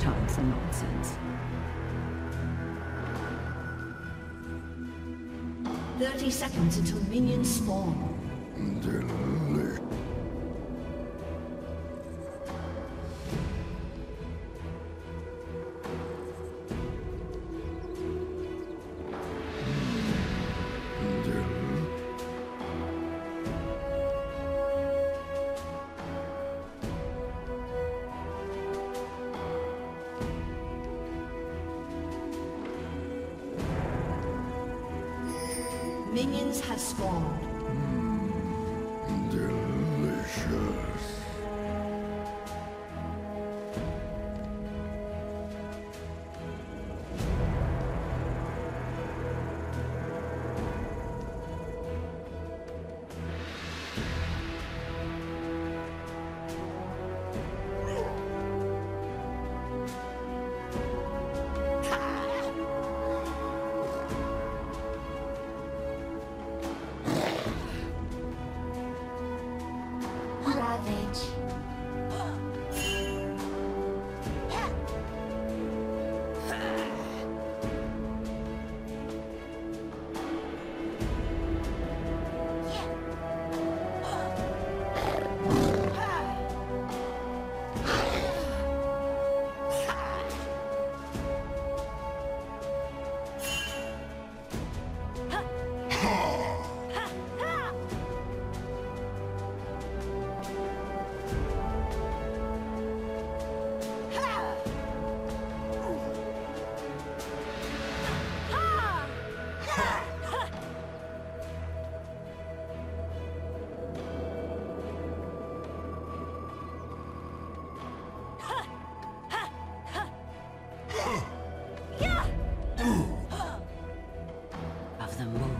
time for nonsense. 30 seconds until minions spawn. Minions have spawned. Delicious. Ravage. Of the moon.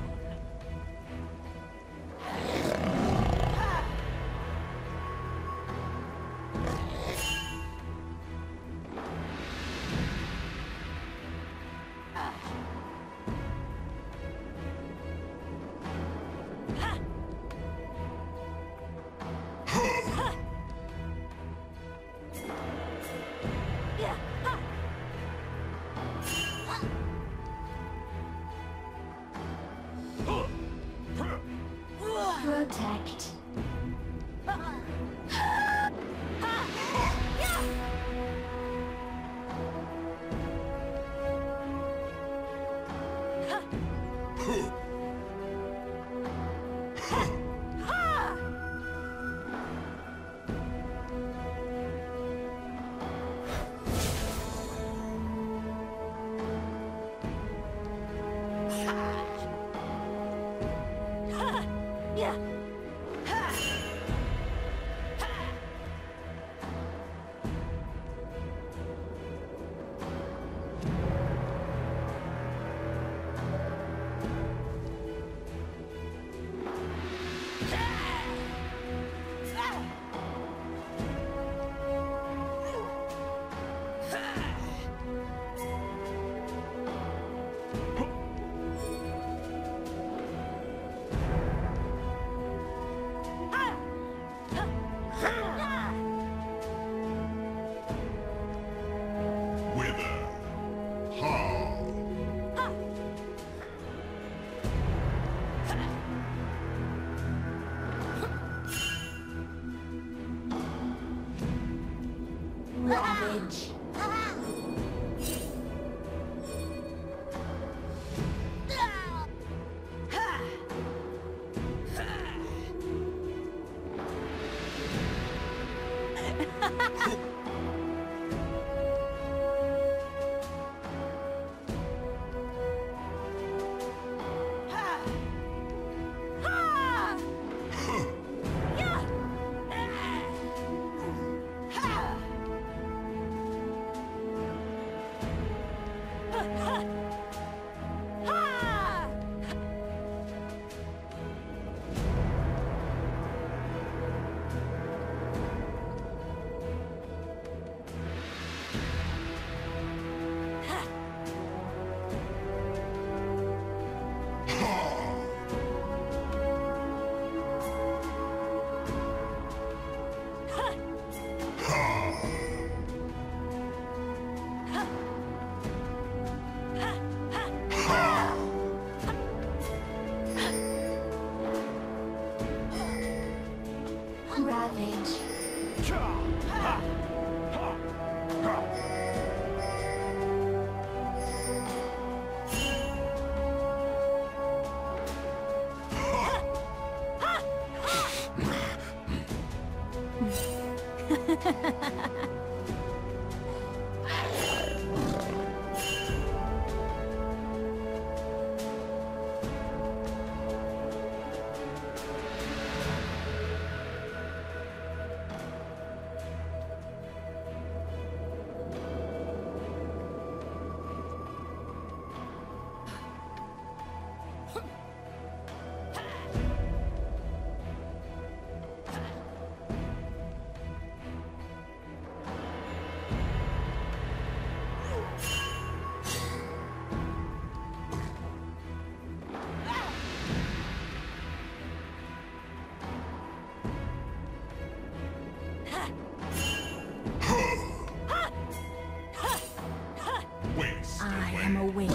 Protect. Ravage. Ravage. I am awake.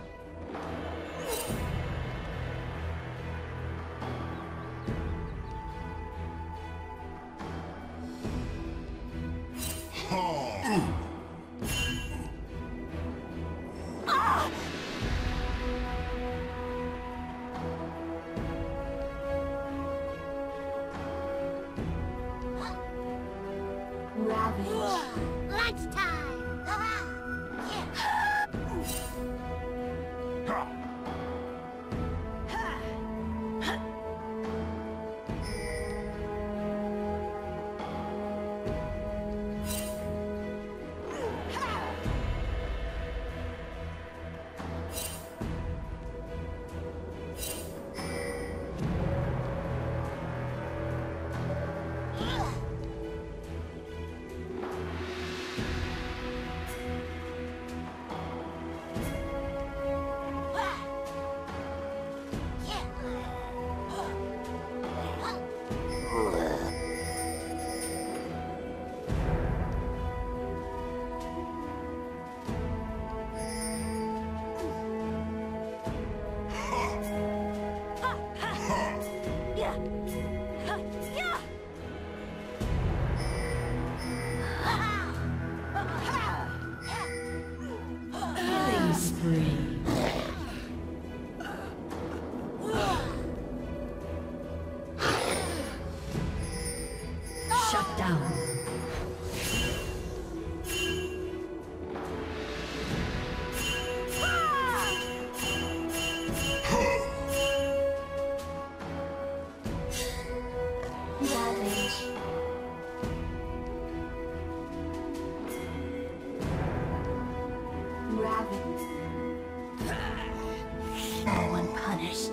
Ravage. Lunchtime! Killing spree. Shut down. Ravage. Ravage. No one punished.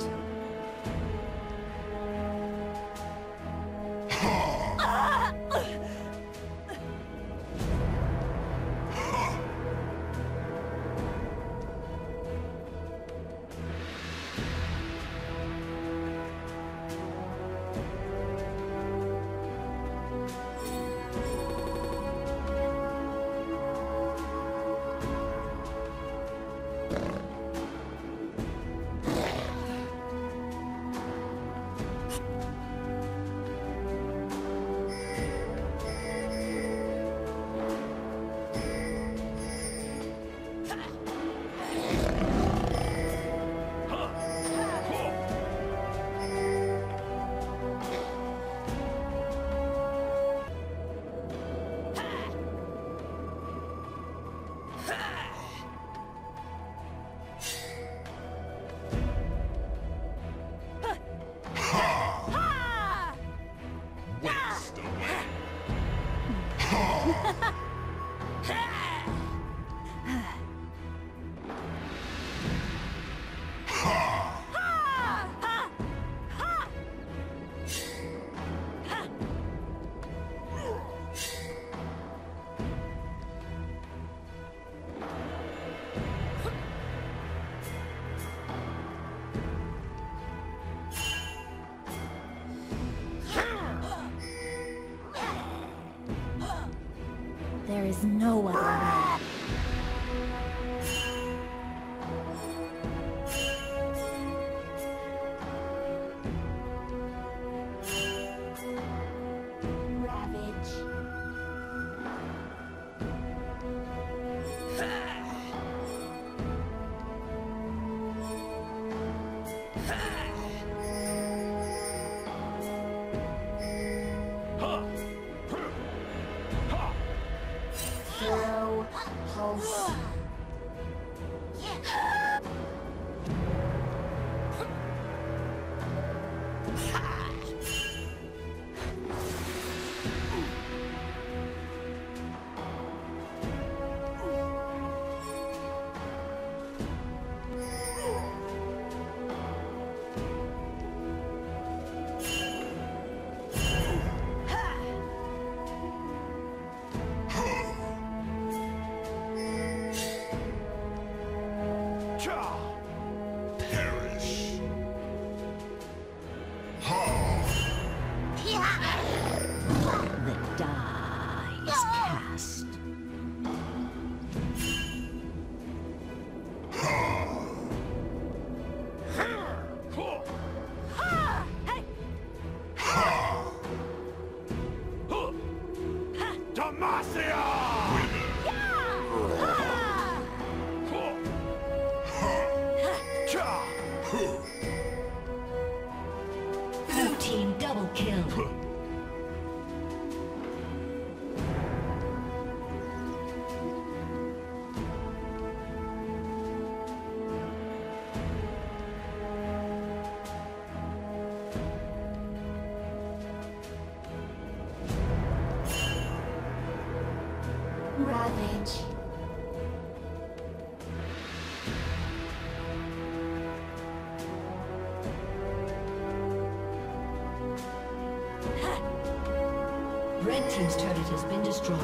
There is no other way. Perish. The die is cast. Blue team double kill. Ravage. Red team's turret has been destroyed.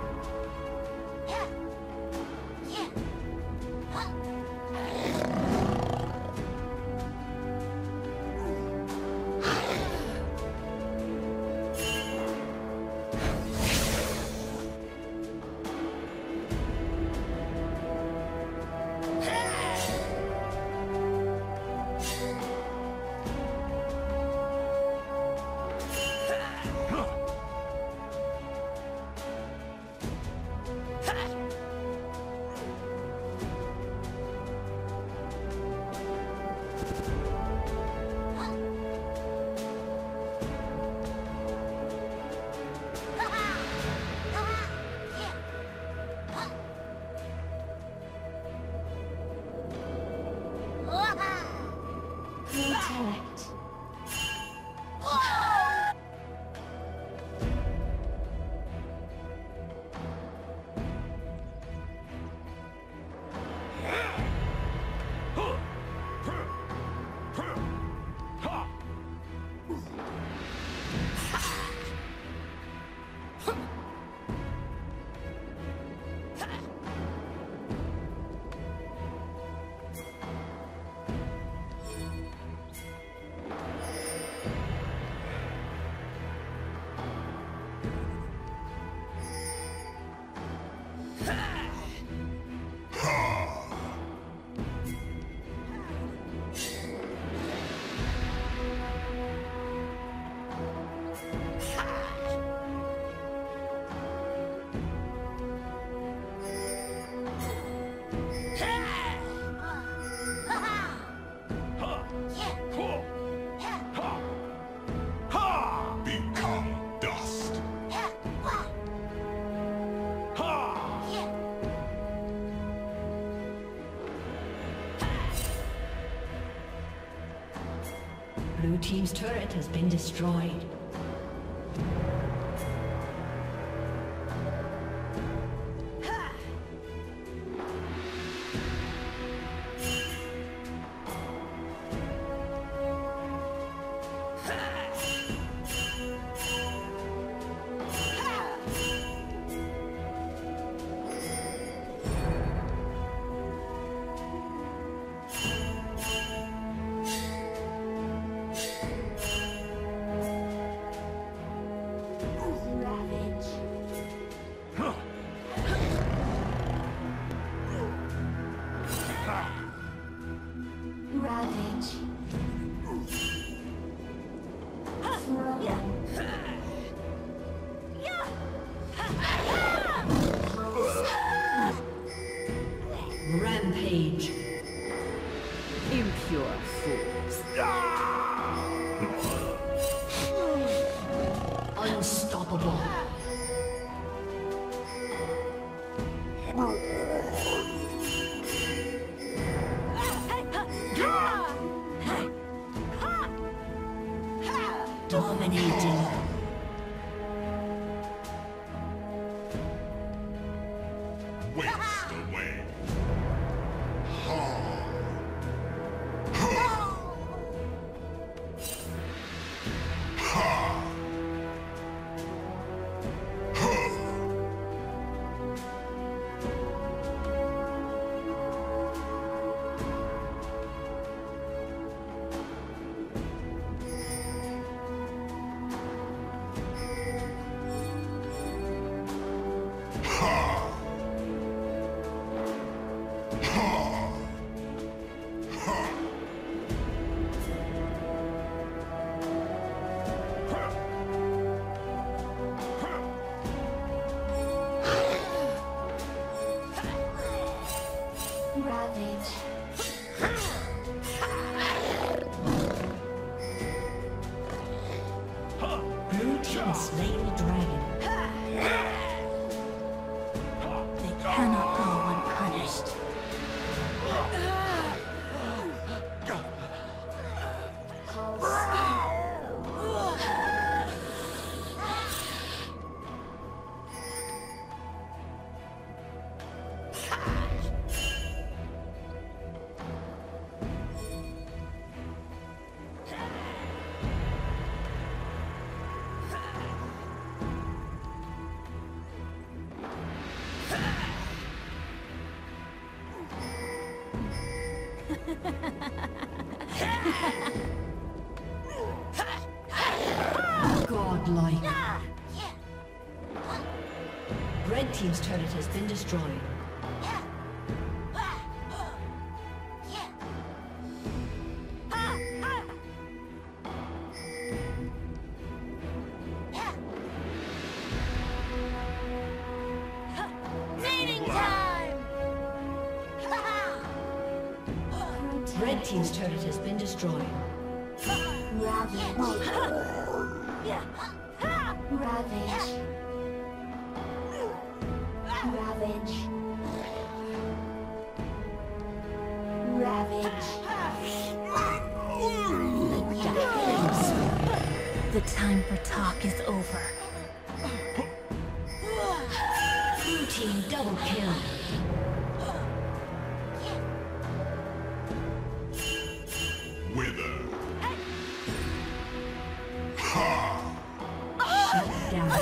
Intellect. Become dust. Blue team's turret has been destroyed. Ravage. Rampage. Impure fools. Unstoppable. Dominating. Waste away. Ravage. Blue team slain the dragon. They cannot go unpunished. Godlike. Red team's turret has been destroyed. Mating time! Red team's turret has been destroyed. Ravage. Ravage. Ravage. Ravage. The time for talk is over. Blue team double kill. Wither. Shut down.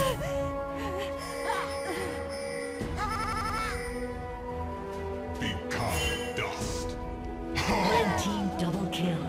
Become dust. Red team double kill.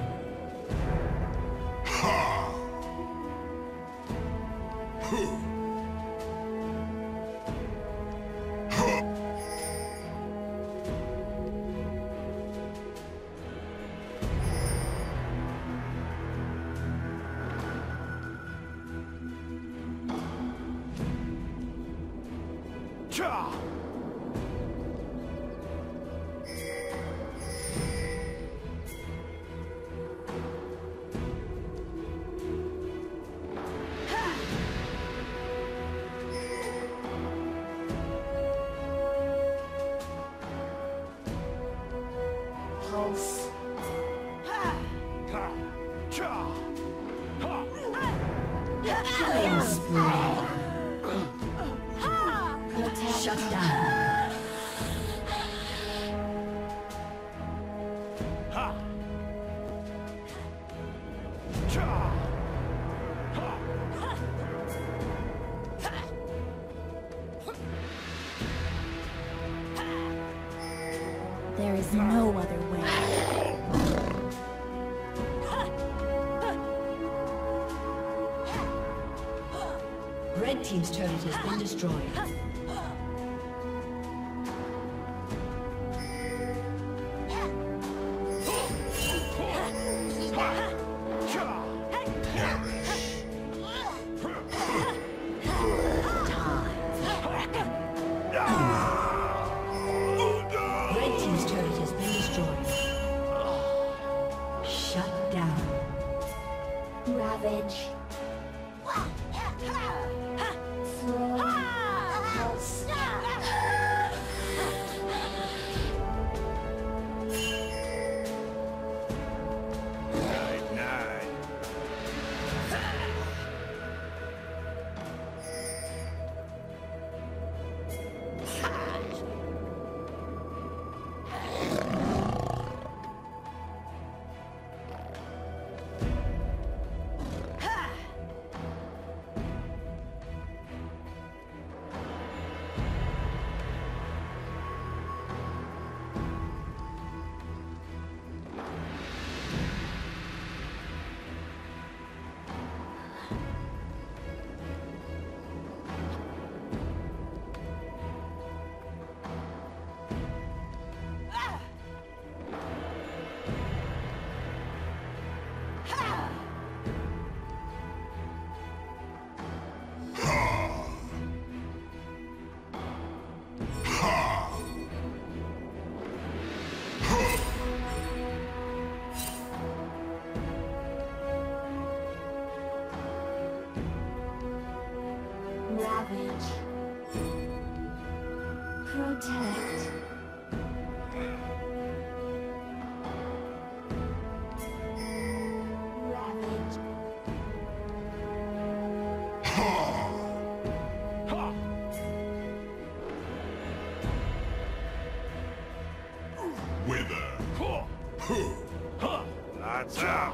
Pulse. Killing spree. Shut down. There is no other way. Red team's turret has been destroyed. Red team's turret has been destroyed. Shut down. Ravage. Slow. Pulse. Ravage. Protect. Ravage. Wither. Lights out.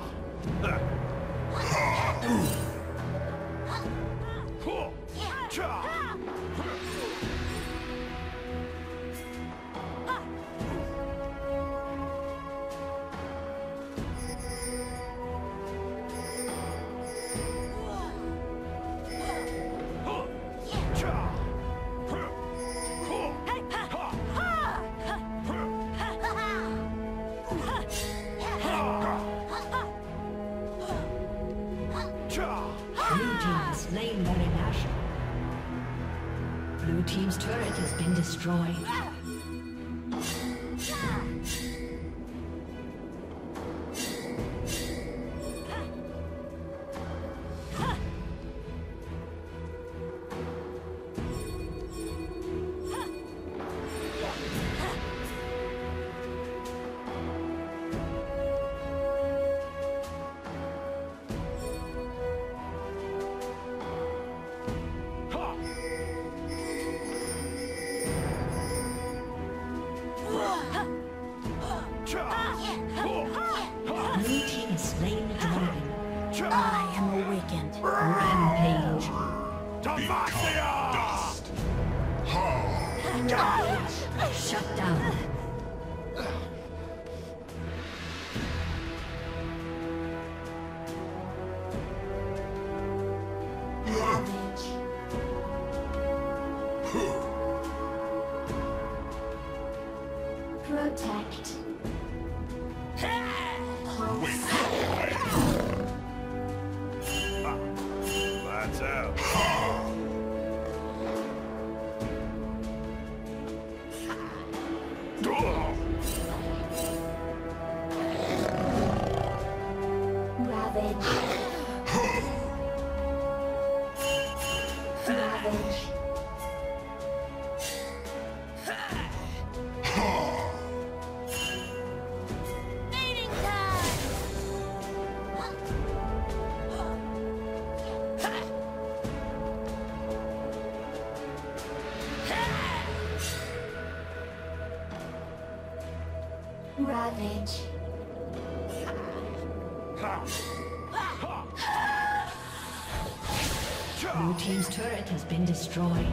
Blue team has slain Baron Nashor. Blue team's turret has been destroyed. Blue team has slain the dragon. I am awakened. Rampage. Demacia! Shut down. Ravage. Protect. Lights out. Ravage. Ravage. Mating time! Ravage. Blue team's turret has been destroyed.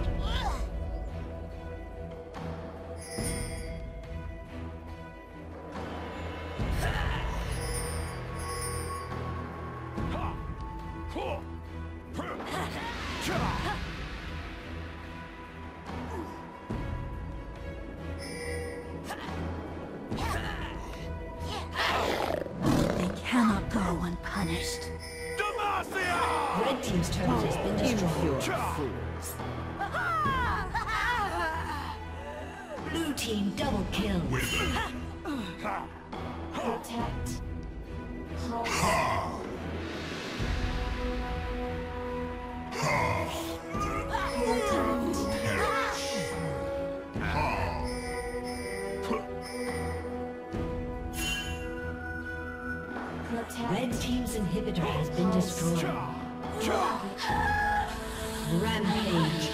They cannot go unpunished. Demacia! Red team's turret has been destroyed. Blue team double kill. Wither. Protect. Red team's inhibitor has been destroyed. Rampage.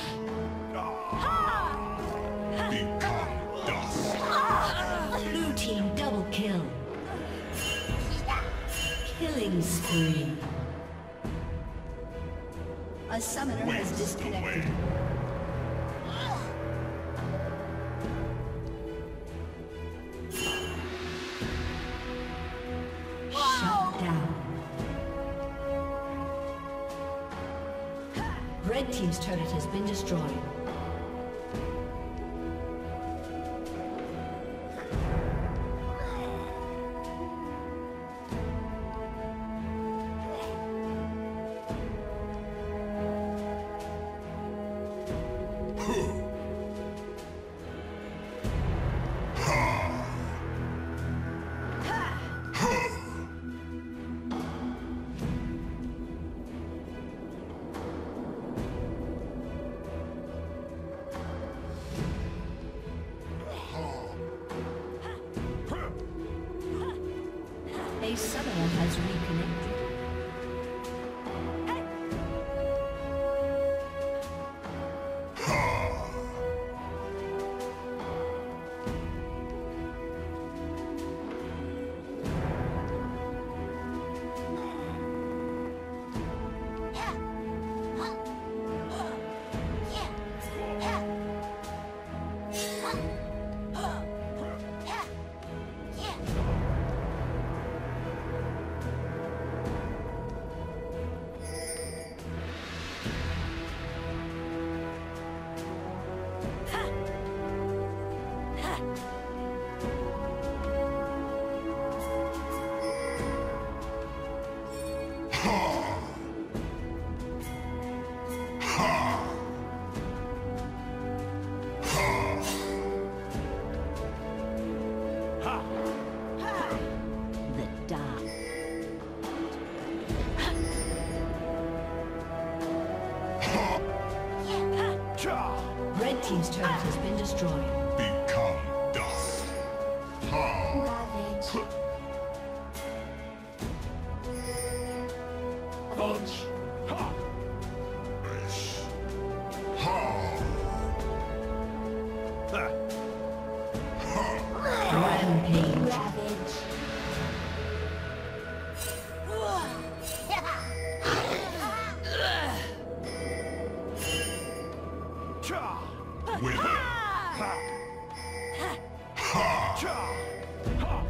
Become dust. Blue team double kill. Killing spree. A summoner has disconnected. Shut down. Red team's turret has been destroyed. has reconnected. The dark. Red team's turret has been destroyed. Become dust. Ha! Ravage. Punch. Ha! Ish. Ha! Rampage. Ravage. Cha! Wither. Ha! Ha! Cha! Ha!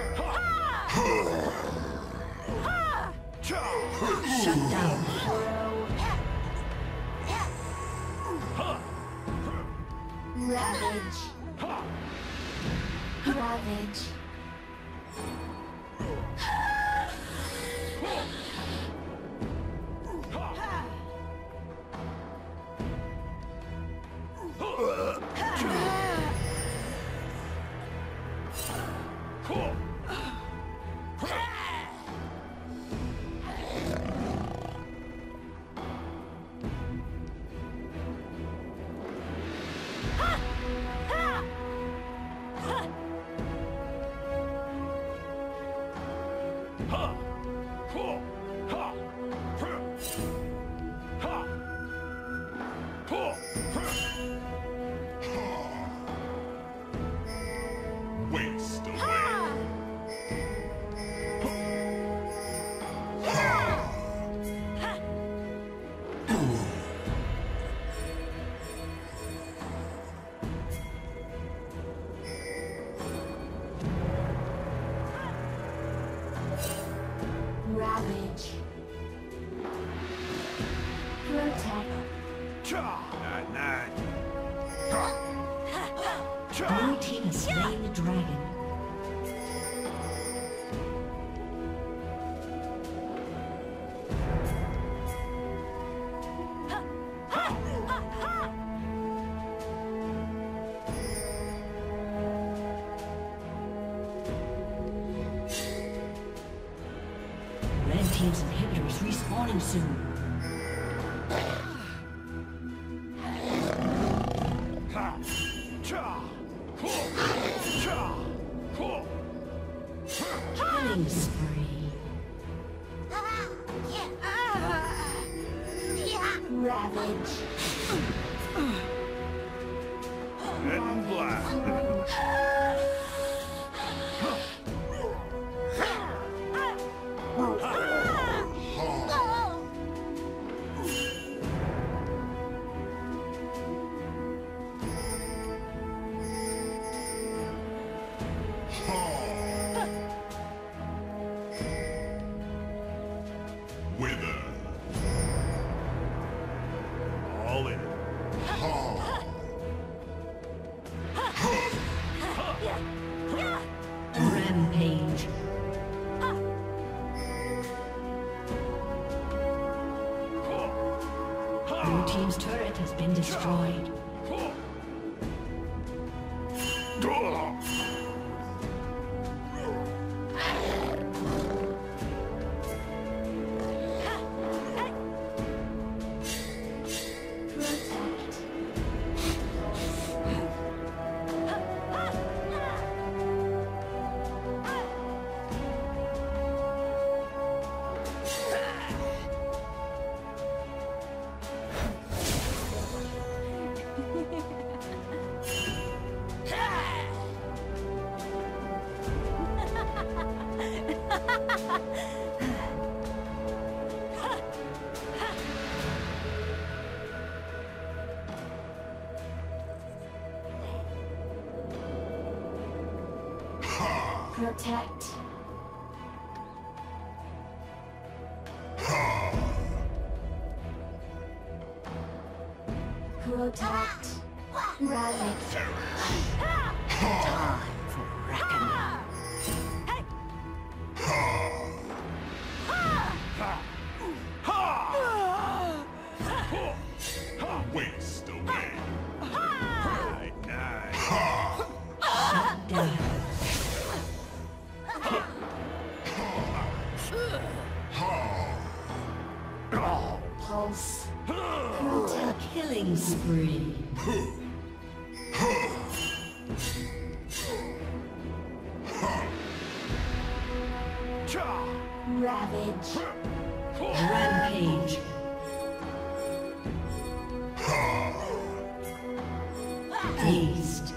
Ha! Cha! Shut down. Ravage. Ha! Ravage. Cool. Ha! Cool. Ha! Ha! Cool. Waste away. Ravage. Protect. Cha! Nine, nine. Ha! Cha! Blue team has slain the dragon. Red team's inhibitor is respawning soon. Ha! Cha! Cool. Cha! Cool. Killing spree. Ravage. Red and black. Wither. All in. Ha! Rampage. Cool. Blue team's turret has been destroyed. Cool. Protect. Protect. Protect. Ravage. Time for reckoning. Waste away. Right, nice. Down. Pulse. Protect. Killing spree. Ravage. Rampage. Haste.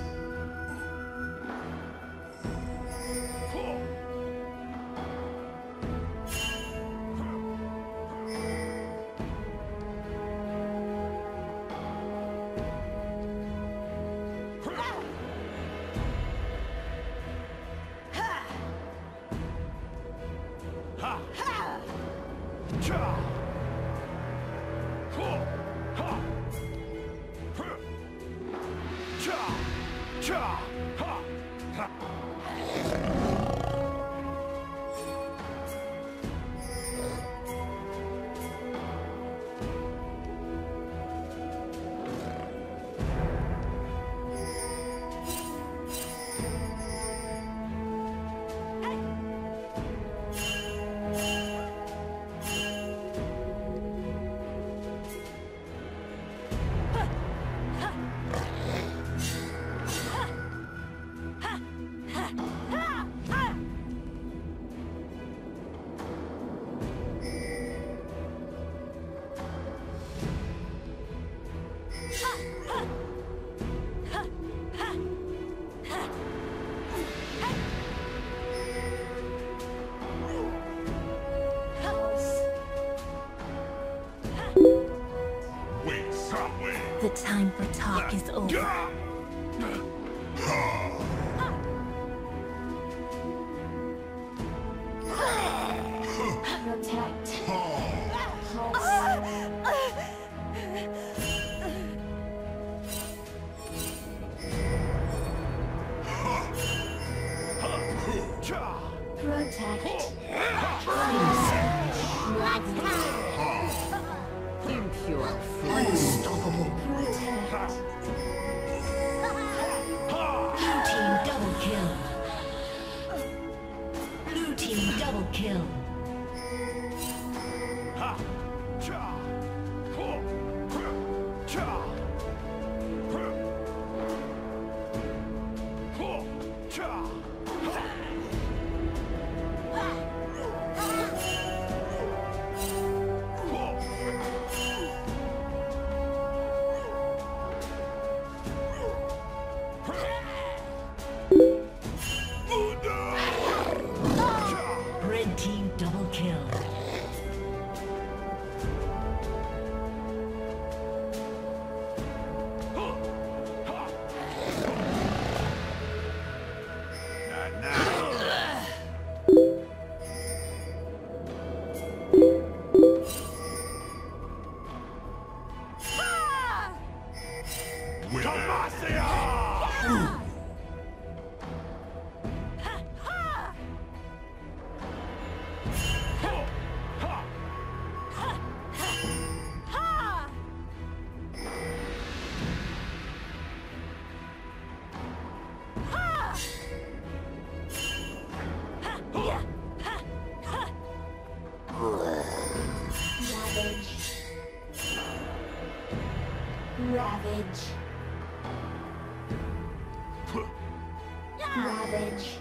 Waste away. The time for talk is over. Protect. Protect. Impure. Unstoppable. Protect. Blue team double kill. Blue team double kill. Red team double kill. Ravage. Ravage.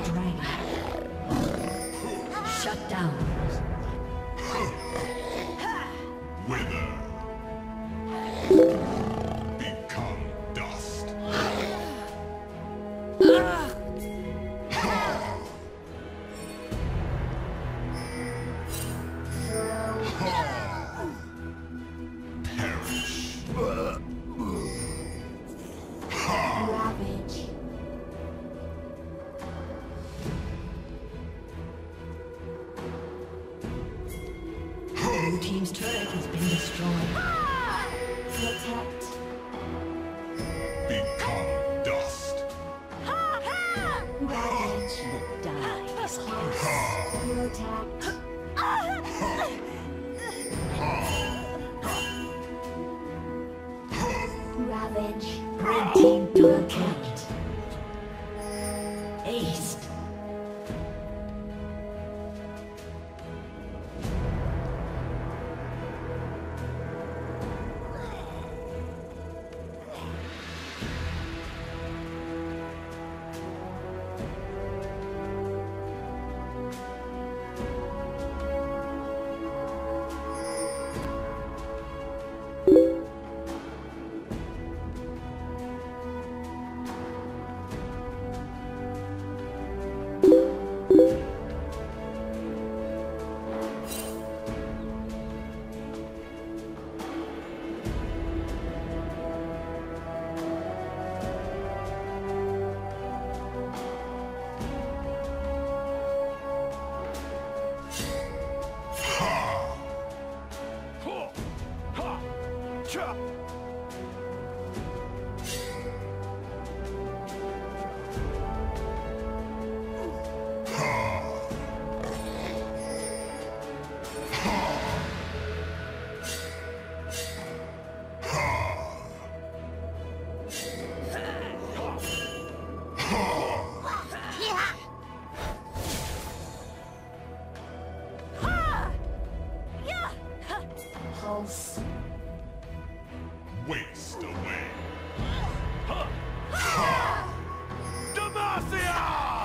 dragon. Shut down. Wither. Become dust. Perish. Ravage. Blue team's turret has been destroyed. Protect. Become dust. Ravage. Dies. Protect. Ravage. Red team double killed. Aced. Pulse. Waste away. Demacia!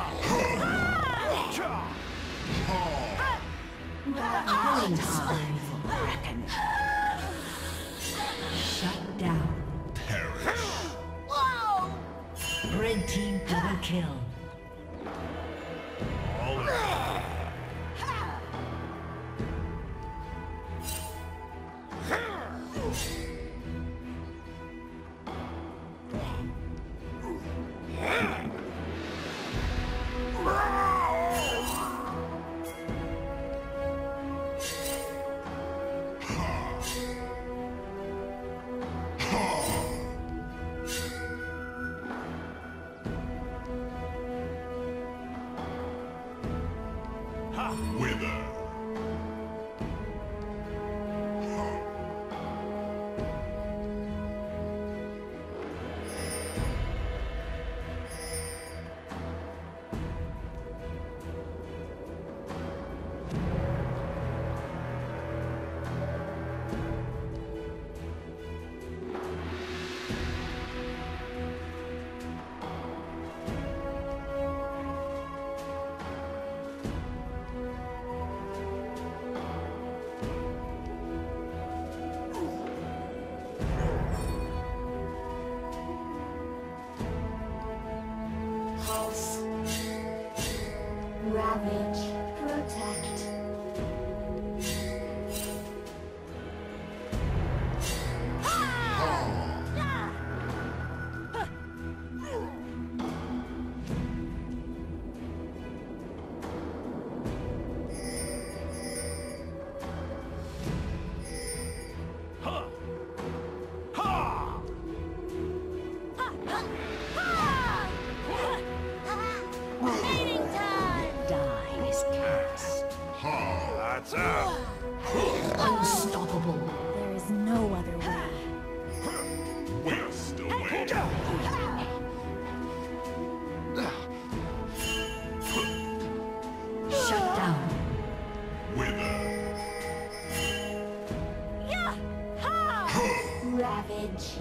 Killing time. Reckon. Shut down. Perish. Red team double kill. All in. Wither. Pulse. Ravage. Protect. Dies. Cast. Lights out. Unstoppable. There is no other way. Waste away. Shut down. Wither. Ravage.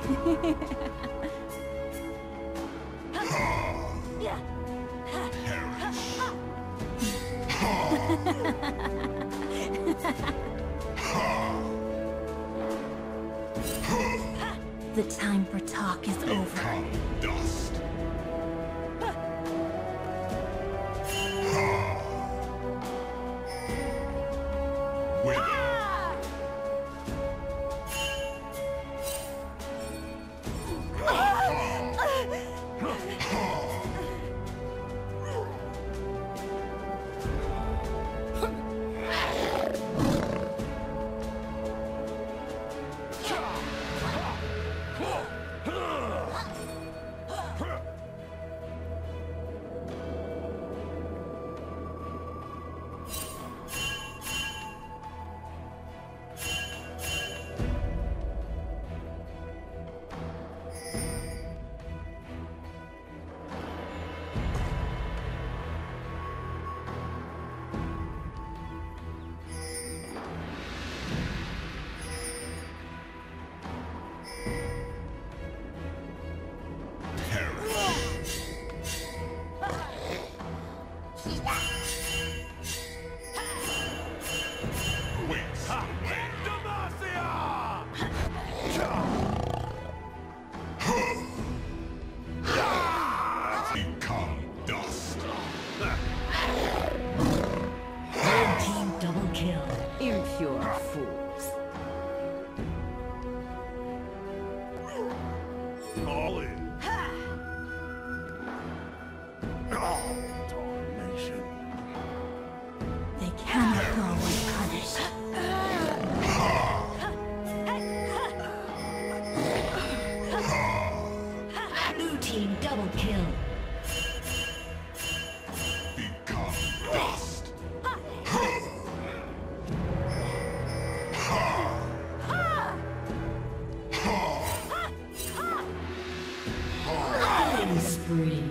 The time for talk is over. Become dust. Wither. Become dust. Red team double kill. Impure fools. All in. Oh, darnation. They cannot go unpunished. Blue team double kill. Become dust. Killing spree.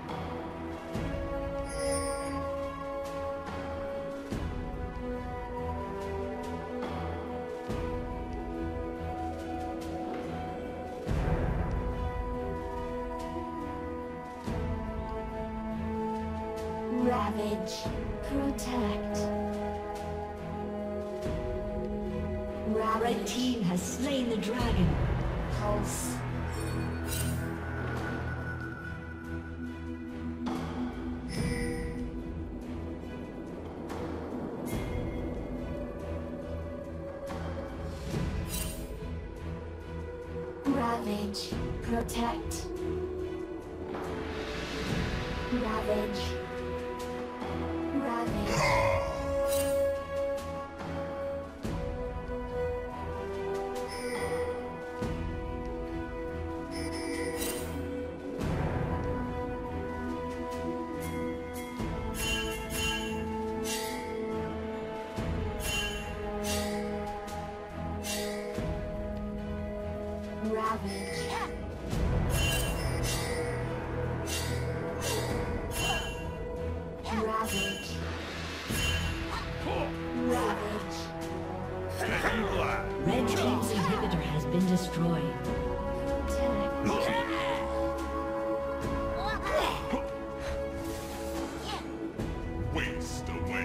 Ravage. Protect. Red team has slain the dragon. Pulse. Ravage. Protect. Ravage. Ravage. Ravage. Ravage. Ravage. Make you glad. Red team's inhibitor has been destroyed. Protect. Waste away.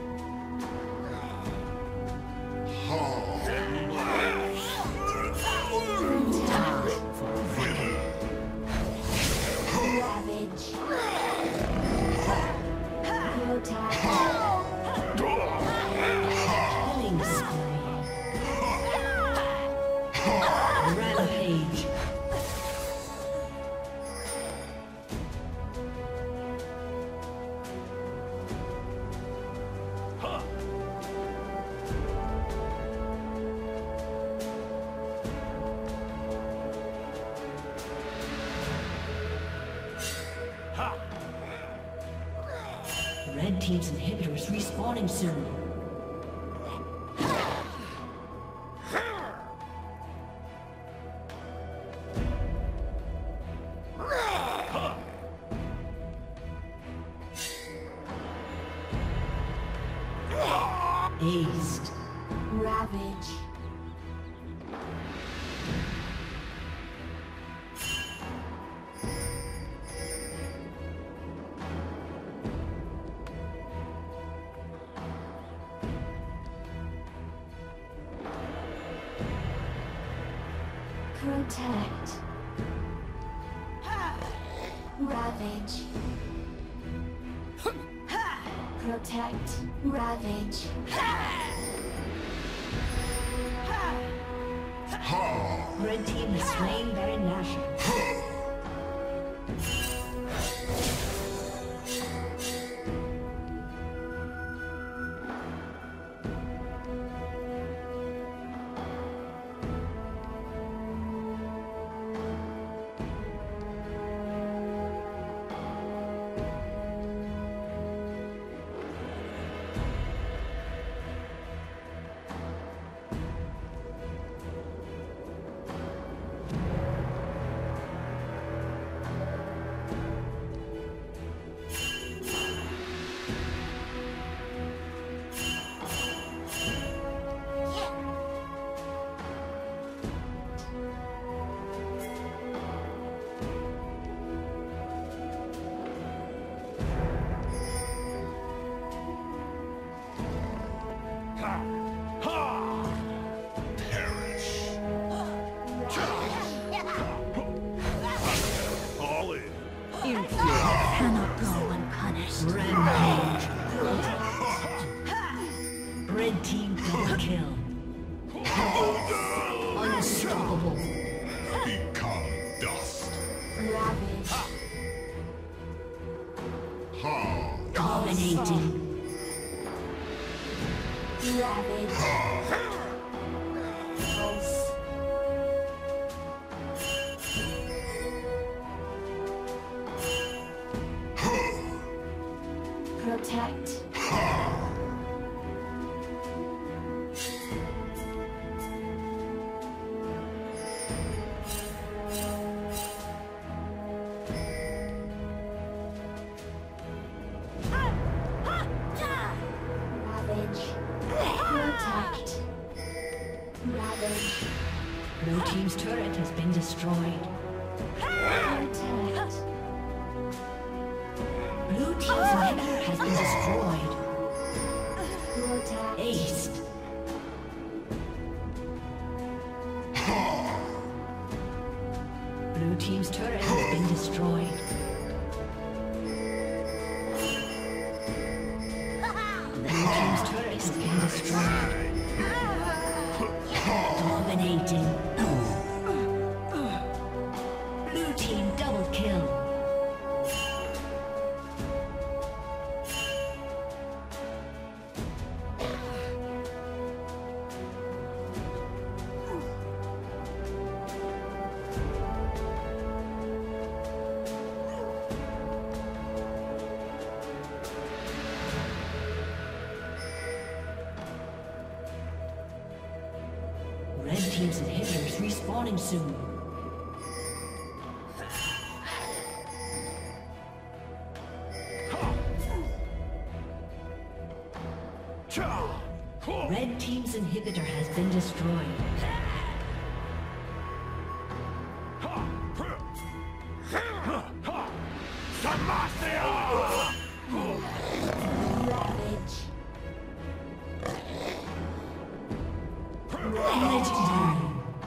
Ravage. Protect. Killing spree. Rampage. Red team's inhibitor is respawning soon. Aced. Ravage. Protect. Ravage. Protect. Ravage. Red team has slain Baron Nashor. Perish. All in. Cannot go unpunished. Rampage. Red team double kill. Unstoppable. Become dust. Ravage. Dominating. Ravage. Pulse. Protect. Ravage. Protect. Ravage. Blue team's turret has been destroyed. Protect. Blue team's inhibitor has been destroyed. Protect. Aced. Blue team's turret has been destroyed. Blue team's turret has been destroyed. Dominating. Blue team double kill. Red team's inhibitors respawning soon. Red team's inhibitor has been destroyed. Ravage. Legendary.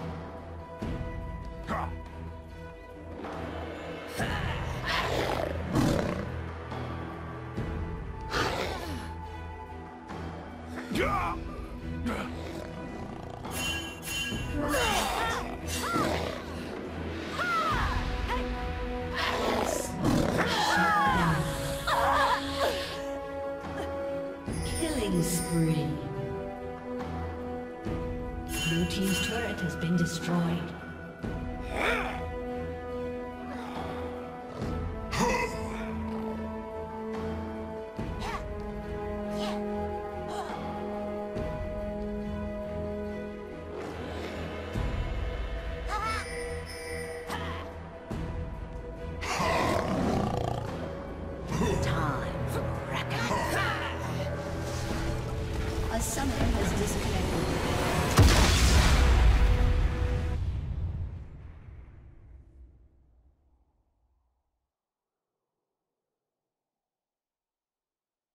Killing spree. Blue team's turret has been destroyed.